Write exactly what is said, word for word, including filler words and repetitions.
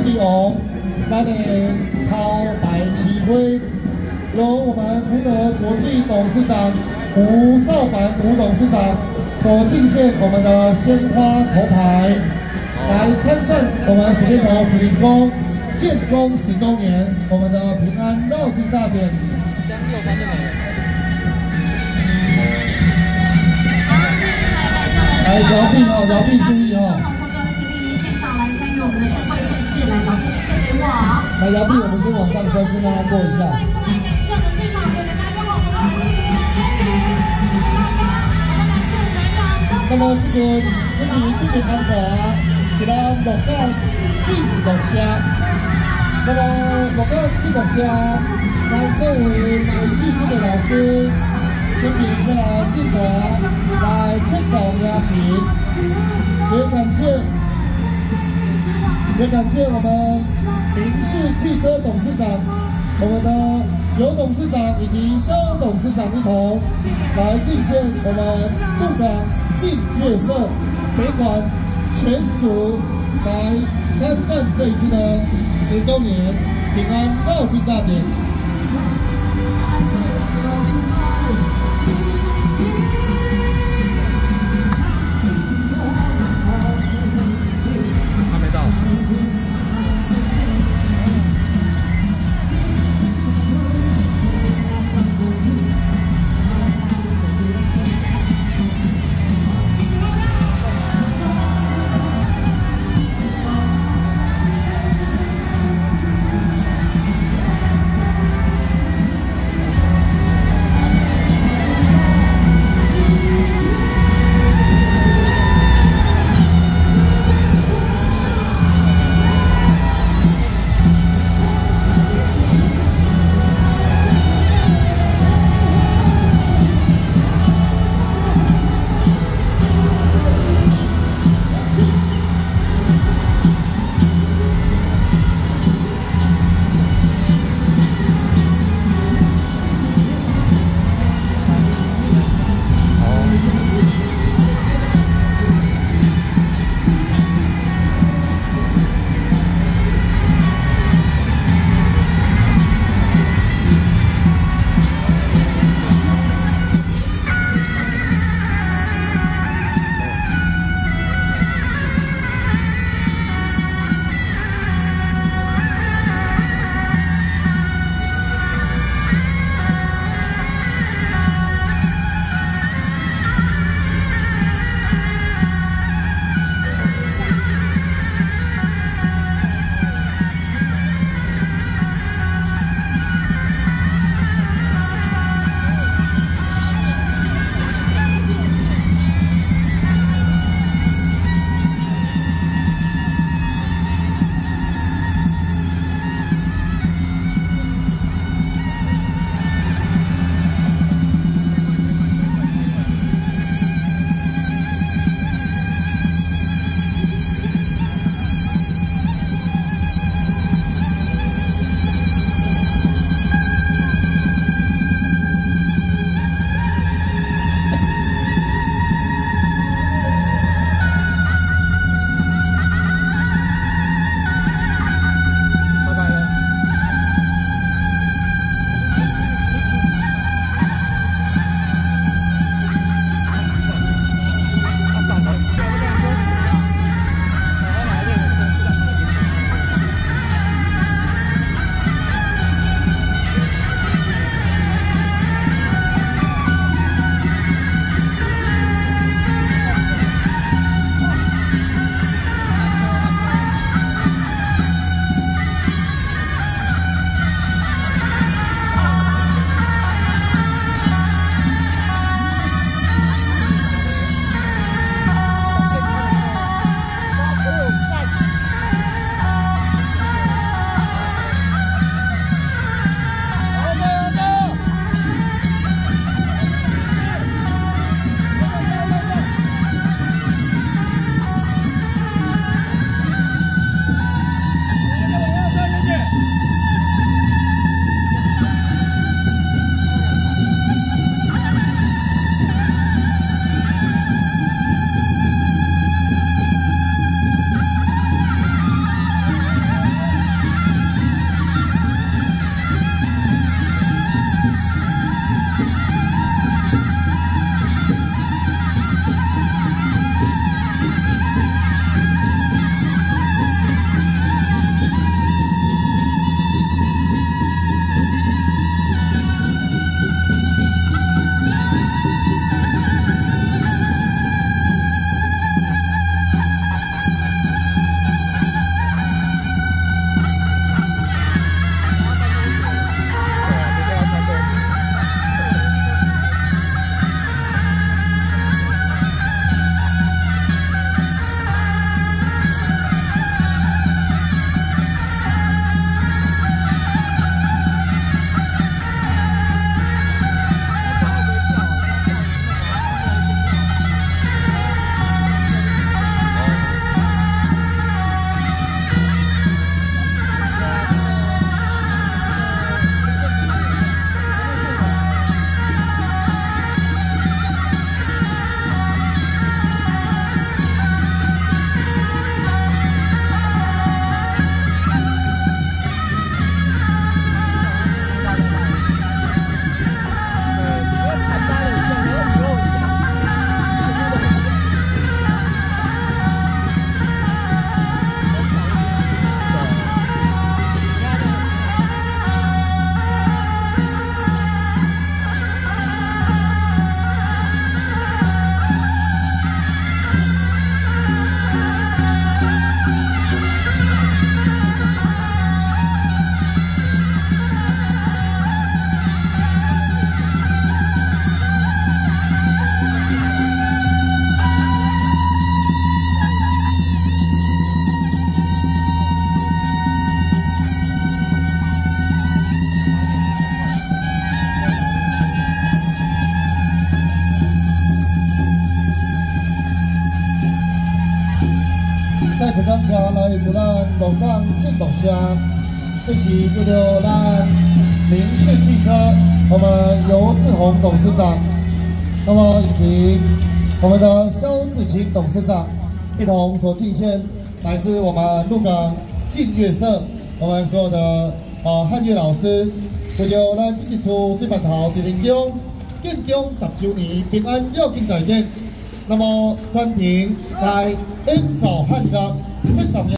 地红，咱的桃白旗徽，由我们福德国际董事长吴少凡吴董事长所敬献我们的鲜花头牌，来参赞我们水电头水灵宫建功十周年，我们的平安绕境大典。 三六方就没了。 来摇臂哦，摇臂注意哦。 来摇臂， 我们先往上升，先让它过一下。那么这个这里这边看法是咱木杆进木虾。那么木杆进木虾，咱作为来技术的老师，这边要来进团来推广雅行，也感谢。 也感谢我们明仕汽车董事长、我们的尤董事长以及肖董事长一同来敬献我们鹿港净月社北馆全组来参赞这一次的十周年平安绕境大典。 来再次感谢来自咱龙岗进动社，这是叫做咱明仕汽车，我们尤志宏董事长，那么以及我们的肖志清董事长一同所进献来自我们鹿港劲乐社，我们所有的啊汉乐老师，为了咱这一出这版头第零奖建奖十周年平安要紧大典。那么专庭来演奏汉歌，现场。